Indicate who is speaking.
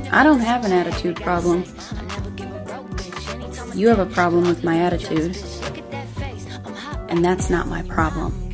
Speaker 1: I don't have an attitude problem. You have a problem with my attitude, and that's not my problem.